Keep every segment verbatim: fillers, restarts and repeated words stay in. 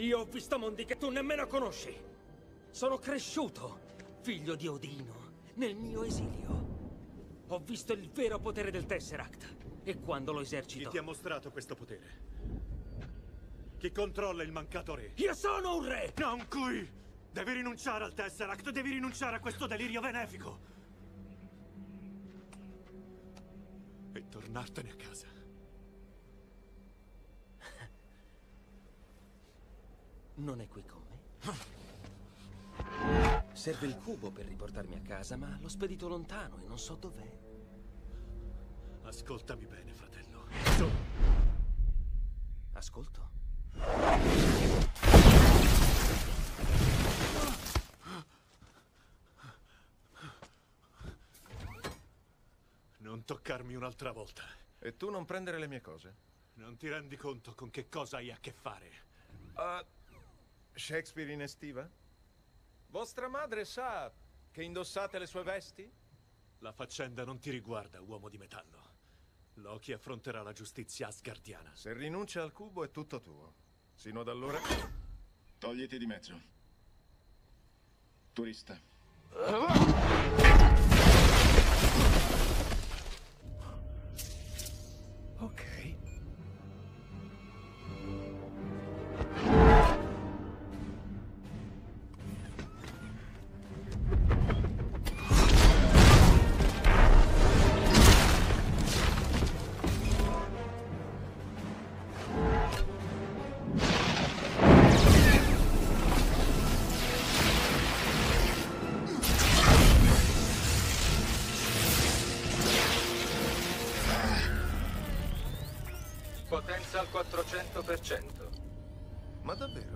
Io ho visto mondi che tu nemmeno conosci. Sono cresciuto, figlio di Odino, nel mio esilio. Ho visto il vero potere del Tesseract. E quando lo esercito... Chi ti ha mostrato questo potere? Chi controlla il mancato re? Io sono un re! Non qui! Devi rinunciare al Tesseract, devi rinunciare a questo delirio benefico! E tornartene a casa. Non è qui con me? Serve il cubo per riportarmi a casa, ma l'ho spedito lontano e non so dov'è. Ascoltami bene, fratello. Ascolto? Non toccarmi un'altra volta. E tu non prendere le mie cose? Non ti rendi conto con che cosa hai a che fare? Uh, Shakespeare in estiva? Vostra madre sa che indossate le sue vesti? La faccenda non ti riguarda, uomo di metallo. Loki affronterà la giustizia asgardiana. Se rinuncia al cubo è tutto tuo. Sino ad allora... Togliti di mezzo. Turista. Ok. Potenza al quattrocento per cento. Ma davvero?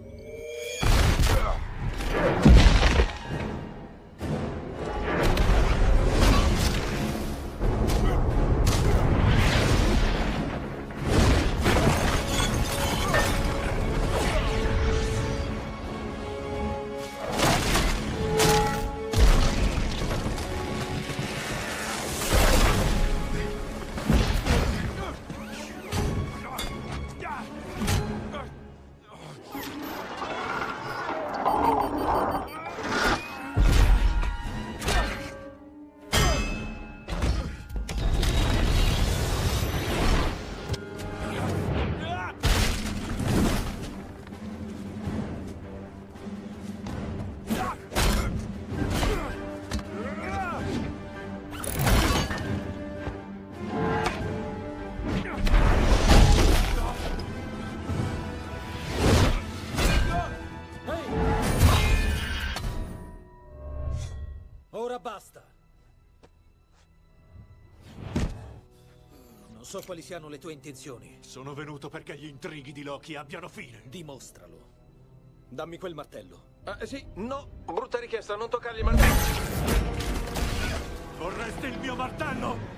Ora basta. Non so quali siano le tue intenzioni. Sono venuto perché gli intrighi di Loki abbiano fine. Dimostralo. Dammi quel martello. Ah, sì, no. Brutta richiesta, non toccargli il martello. Vorresti il mio martello?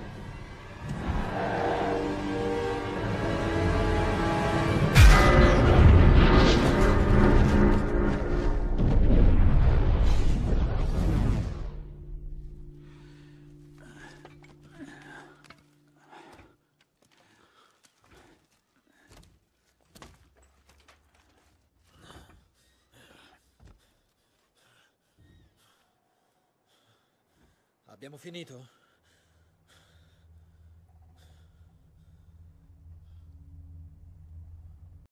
Abbiamo finito?